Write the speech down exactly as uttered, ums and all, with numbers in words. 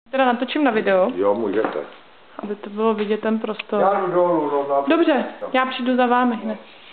Teda natočím na video. Jo, můžete. Aby to bylo vidět ten prostor. Já jdu dolů, no, Dobře, já přijdu za vámi hned.